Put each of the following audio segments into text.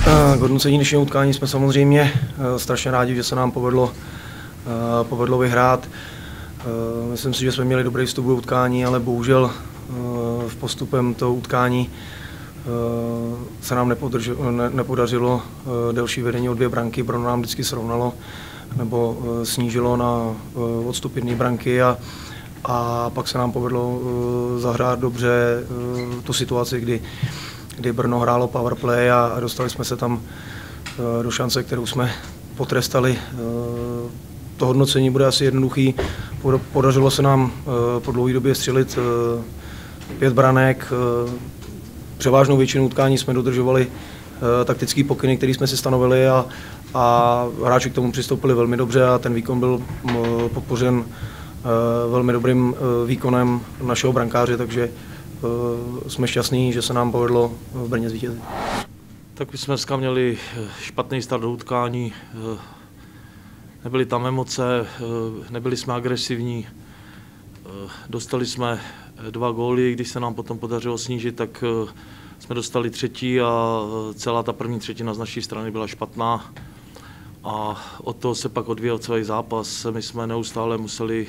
K hodnocení dnešního utkání jsme samozřejmě strašně rádi, že se nám povedlo vyhrát. Myslím si, že jsme měli dobrý vstup do utkání, ale bohužel v postupem toho utkání se nám nepodařilo delší vedení o 2 branky. Brno nám vždycky srovnalo nebo snížilo na odstup 1 branky a pak se nám povedlo zahrát dobře tu situaci, kdy Brno hrálo powerplay a dostali jsme se tam do šance, kterou jsme potrestali. To hodnocení bude asi jednoduchý. Podařilo se nám po dlouhé době střelit 5 branek. Převážnou většinu utkání jsme dodržovali taktický pokyny, který jsme si stanovili a hráči k tomu přistoupili velmi dobře a ten výkon byl podpořen velmi dobrým výkonem našeho brankáře, takže jsme šťastní, že se nám povedlo v Brně zvítězit. Tak my jsme dneska měli špatný start do utkání, nebyly tam emoce, nebyli jsme agresivní, dostali jsme 2 góly, když se nám potom podařilo snížit, tak jsme dostali 3. a celá ta první třetina z naší strany byla špatná a od toho se pak odvíjel celý zápas. My jsme neustále museli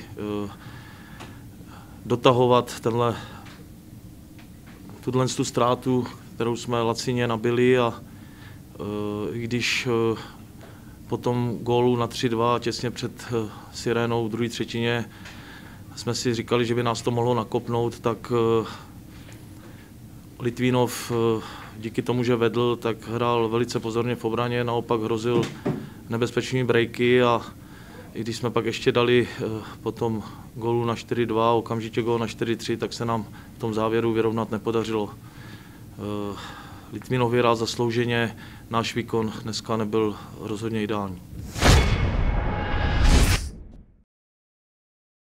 dotahovat tuhle ztrátu, kterou jsme lacině nabili a i když po tom gólu na 3-2 těsně před sirénou v druhé třetině jsme si říkali, že by nás to mohlo nakopnout, tak Litvínov díky tomu, že vedl, tak hrál velice pozorně v obraně, naopak hrozil nebezpečnými breaky a i když jsme pak ještě dali potom gólu na 4-2, okamžitě gól na 4-3, tak se nám v tom závěru vyrovnat nepodařilo. Litvínov vyhrál zaslouženě, náš výkon dneska nebyl rozhodně ideální.